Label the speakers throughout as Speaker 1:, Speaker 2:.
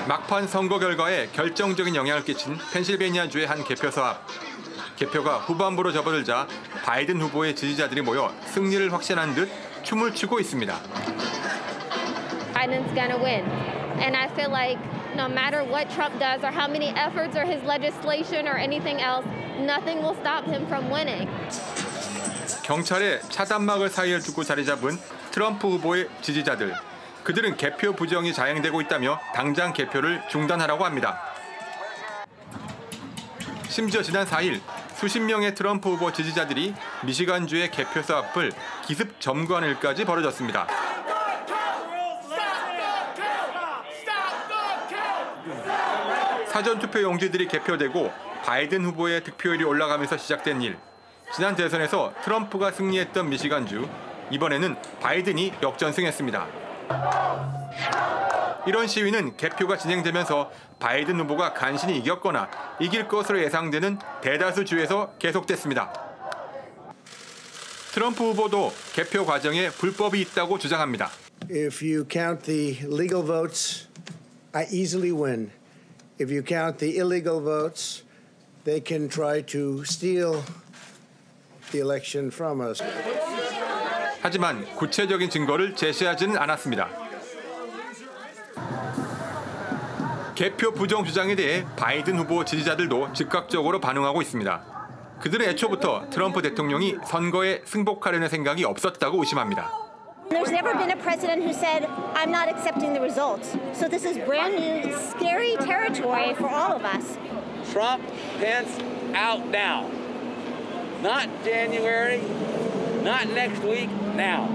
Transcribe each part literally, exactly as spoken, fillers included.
Speaker 1: 막판 선거 결과에 결정적인 영향을 끼친 펜실베니아주의 한 개표소 앞. 개표가 후반부로 접어들자 바이든 후보의 지지자들이 모여 승리를 확신한 듯 춤을 추고 있습니다.
Speaker 2: Biden's gonna win. And I feel like no matter what Trump does or how many efforts or his legislation or anything else, nothing will stop him from winning.
Speaker 1: 경찰의 차단막을 사이에 두고 자리 잡은 트럼프 후보의 지지자들. 그들은 개표 부정이 자행되고 있다며 당장 개표를 중단하라고 합니다. 심지어 지난 사 일 수십 명의 트럼프 후보 지지자들이 미시간주의 개표소 앞을 기습 점거하는 일까지 벌어졌습니다. 사전투표 용지들이 개표되고 바이든 후보의 득표율이 올라가면서 시작된 일. 지난 대선에서 트럼프가 승리했던 미시간주, 이번에는 바이든이 역전승했습니다. 이런 시위는 개표가 진행되면서 바이든 후보가 간신히 이겼거나 이길 것으로 예상되는 대다수 주에서 계속됐습니다. 트럼프 후보도 개표 과정에 불법이 있다고 주장합니다.
Speaker 3: If you count the legal votes, I easily win. If you count the illegal votes, they can try to steal the election from us.
Speaker 1: 하지만 구체적인 증거를 제시하지는 않았습니다. 개표 부정 주장에 대해 바이든 후보 지지자들도 즉각적으로 반응하고 있습니다. 그들은 애초부터 트럼프 대통령이 선거에 승복하려는 생각이 없었다고 의심합니다.
Speaker 4: There's never been a president who said, I'm not accepting the results. So this is brand new, scary territory for all of us.
Speaker 5: Trump, Pence, out now. Not January, not next week, now.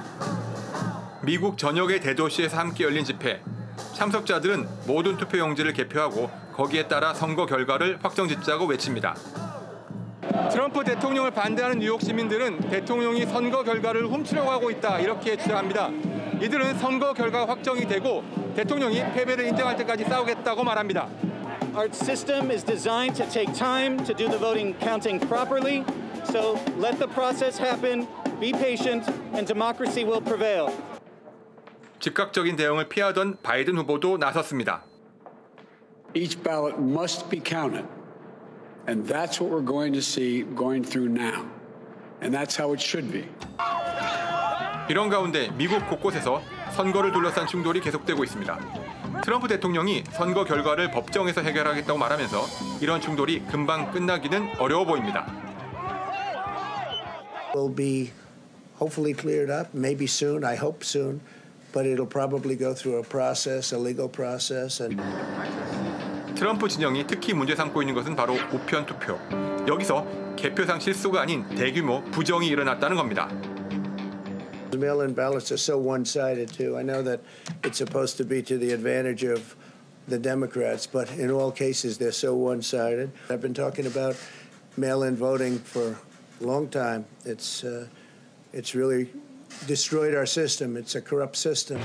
Speaker 1: 미국 전역의 대도시에서 함께 열린 집회. 참석자들은 모든 투표용지를 개표하고 거기에 따라 선거 결과를 확정짓자고 외칩니다. 트럼프 대통령을 반대하는 뉴욕 시민들은 대통령이 선거 결과를 훔치려고 하고 있다 이렇게 주장합니다. 이들은 선거 결과가 확정이 되고 대통령이 패배를 인정할 때까지 싸우겠다고 말합니다.
Speaker 6: Our system is designed to take time to do the voting counting properly. So let the process happen. Be patient and democracy will prevail.
Speaker 1: 즉각적인 대응을 피하던 바이든 후보도 나섰습니다.
Speaker 7: Each ballot must be counted. And that's what we're going to see going through now. And that's how it should be.
Speaker 1: 이런 가운데 미국 곳곳에서 선거를 둘러싼 충돌이 계속되고 있습니다. 트럼프 대통령이 선거 결과를 법정에서 해결하겠다고 말하면서 이런 충돌이 금방 끝나기는 어려워 보입니다.
Speaker 3: Will be hopefully cleared up, maybe soon, I hope soon, but it'll probably go through a process, a legal process. And...
Speaker 1: 트럼프 진영이 특히 문제 삼고 있는 것은 바로 우편 투표. 여기서 개표상 실수가 아닌 대규모 부정이 일어났다는 겁니다.
Speaker 3: The mail-in ballots are so one-sided too. I know that it's supposed to be to the advantage of the Democrats, but in all cases they're so one-sided. I've been talking about mail-in voting for a long time. It's uh, it's really destroyed our system. It's a corrupt system.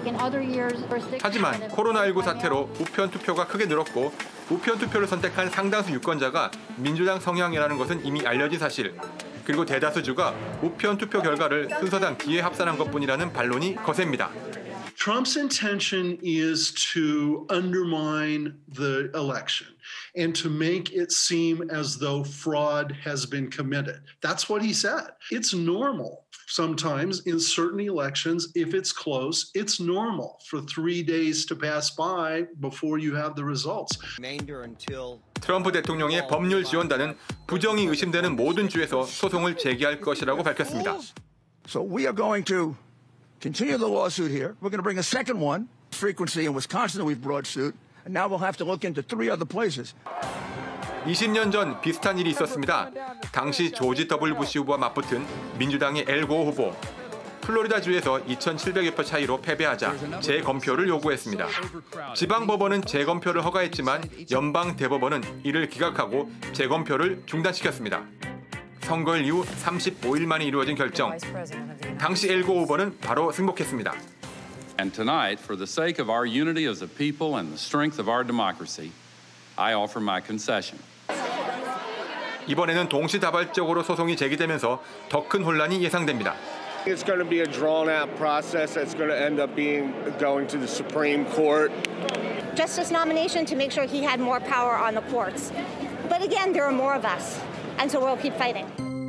Speaker 1: 하지만 코로나십구 사태로 우편 투표가 크게 늘었고 우편 투표를 선택한 상당수 유권자가 민주당 성향이라는 것은 이미 알려진 사실. 그리고 대다수주가 우편 투표 결과를 순서상 뒤에 합산한 것뿐이라는 반론이 거셉니다.
Speaker 8: Trump's intention is to undermine the election and to make it seem as though fraud has been committed. That's what he said. It's normal. Sometimes in certain elections, if it's close, it's normal for three days to pass by before you have the results.
Speaker 1: 트럼프 대통령의 법률 지원단은 부정이 의심되는 모든 주에서 소송을 제기할 것이라고 밝혔습니다.
Speaker 9: So we are going to continue the lawsuit here. We're going to bring a second one. Frequency in Wisconsin we've brought suit, and now we'll have to look into three other places.
Speaker 1: 이십 년 전 비슷한 일이 있었습니다. 당시 조지 더블유 부시 후보와 맞붙은 민주당의 엘 고어 후보. 플로리다주에서 이천칠백여 표 차이로 패배하자 재검표를 요구했습니다. 지방법원은 재검표를 허가했지만 연방대법원은 이를 기각하고 재검표를 중단시켰습니다. 선거일 이후 삼십오 일 만에 이루어진 결정. 당시 엘 고어 후보는 바로 승복했습니다.
Speaker 10: And tonight, for the sake of our unity as a people and the strength of our democracy, I offer my concession.
Speaker 1: 이번에는 동시다발적으로 소송이 제기되면서 더 큰 혼란이 예상됩니다.
Speaker 11: It's going to be a drawn-out process that's going to end up being going to the Supreme Court.
Speaker 4: justice nomination to make sure he had more power on the courts. But again, there are more of us, and so we'll keep fighting.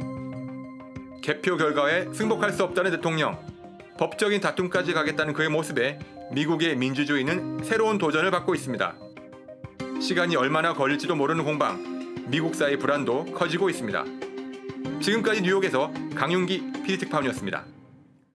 Speaker 1: 개표 결과에 승복할 수 없다는 대통령. 법적인 다툼까지 가겠다는 그의 모습에 미국의 민주주의는 새로운 도전을 받고 있습니다. 시간이 얼마나 걸릴지도 모르는 공방, 미국 사회 불안도 커지고 있습니다. 지금까지 뉴욕에서 강윤기 피디특파원이었습니다.